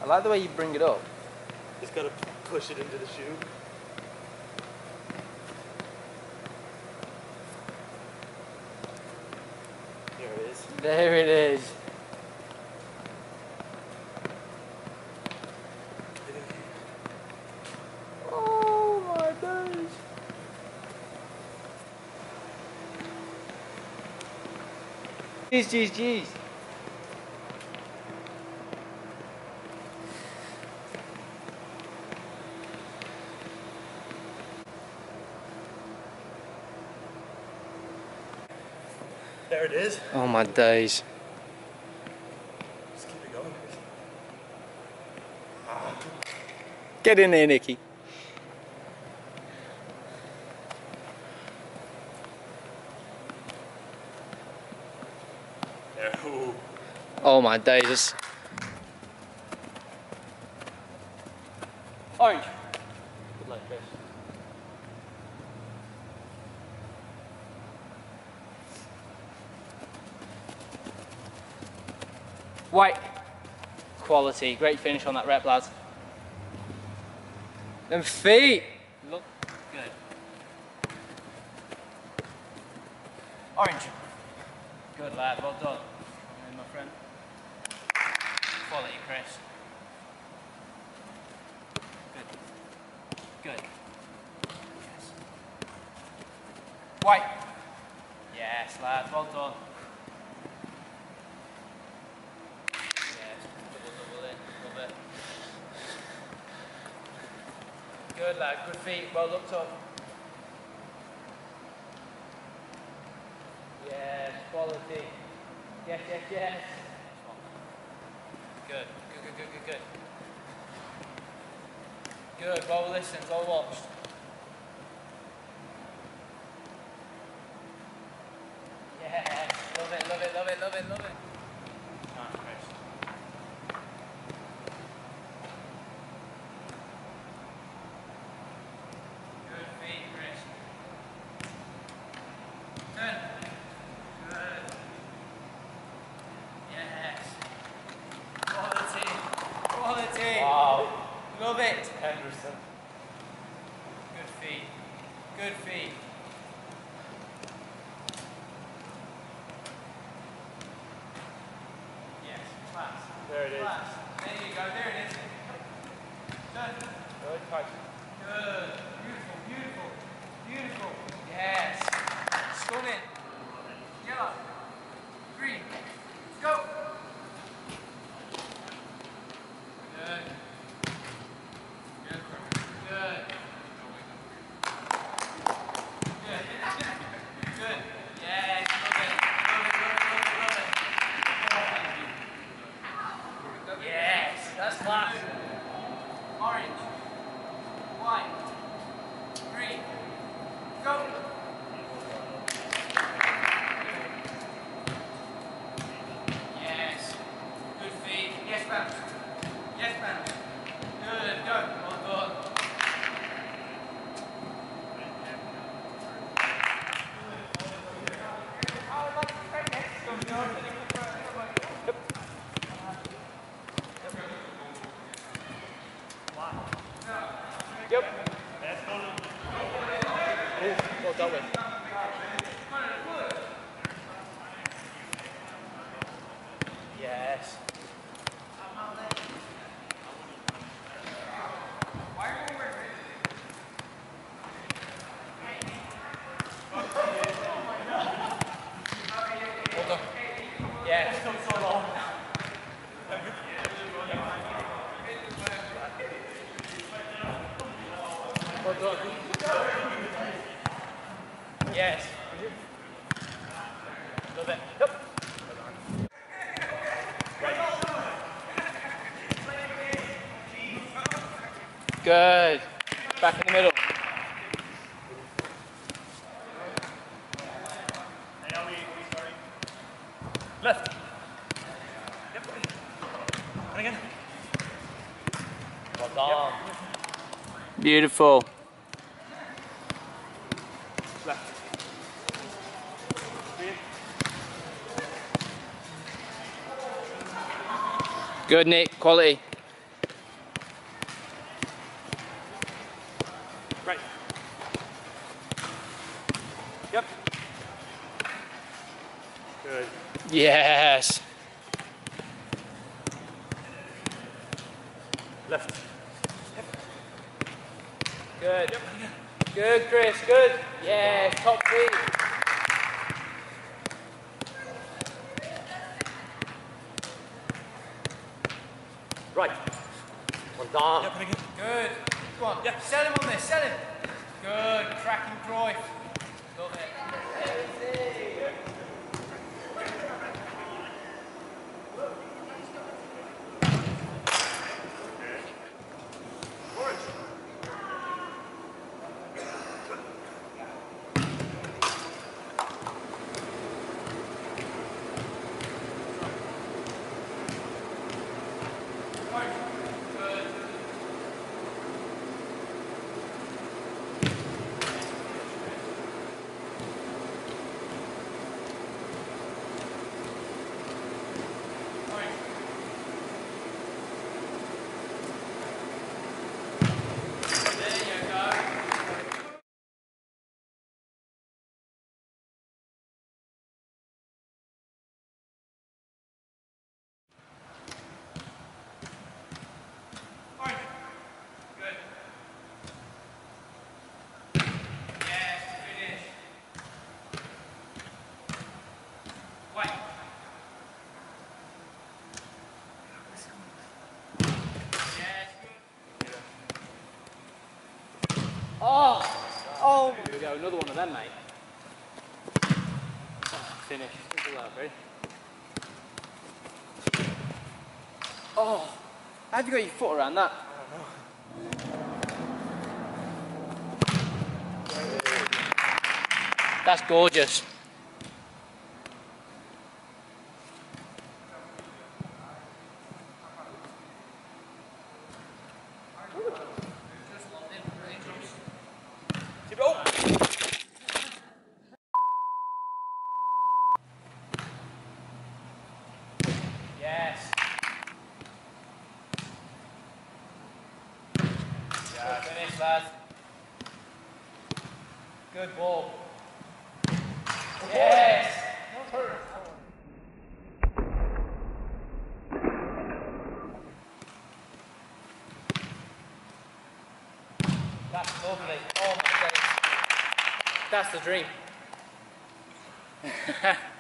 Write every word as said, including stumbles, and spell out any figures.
I like the way you bring it up. Just gotta push it into the shoe. There it is. There it is. Oh my days. Jeez, jeez, jeez. There it is. Oh my days. Just keep it going. Get in there, Nicky. There. Ooh. Oh my days. Orange. Good luck, Chris. White. Quality. Great finish on that rep, lads. Them feet. Look good. Orange. Good lad, well done. And my friend. Quality, Chris. Good. Good. Yes. White. Yes, lad, well done. Yes, double, double in, love it. Good lad, good feet, well looked up. Yes, quality. Yes, yes, yes. Good, good, good, good, good, good. Good, well listened, well watched. Yes, love it, love it, love it, love it, love it. Nice, Chris. Good feet, Chris. Good. Good. Yes. Quality. Quality. Wow. Love it. Henderson. Good feet. Good feet. Yes. Class. There it is. Class. There you go. There it is. Good. Good touch. Good. Beautiful. Beautiful. Beautiful. Yes. Stunning. Yellow. Green. Go. Good. Good. Good. Good. Good. Yes. Love it. Love it. Love it. Love it. Love it. Yes. That's class. Orange. White. Green. Go. Yes. Good feet. Yes, ma'am. Yes, ma'am. Good. Go. Well done. Yep. Well done with. Yes. Well done. Yes. So long. Well done. Yes. Love it. Yep. Good. Back in the middle. Left. Yep. And again. Well done. Yep. Beautiful. Left. Good, Nick. Quality. Yes. Left. Good. Good, Chris. Good. Yes. Top feet. Right. One down. Yep, and again. Good. Go on. Yeah. Sell him on this. Sell him. Good. Cracking Cruyff. Love it. Oh. Oh. Here we go. Another one of them, mate. Finish. Simple love, ready? Oh. How have you got your foot around that? That's gorgeous. Oh! Yes. Good finish, lad. Good ball. Yes. That's lovely. Oh my goodness. That's the dream.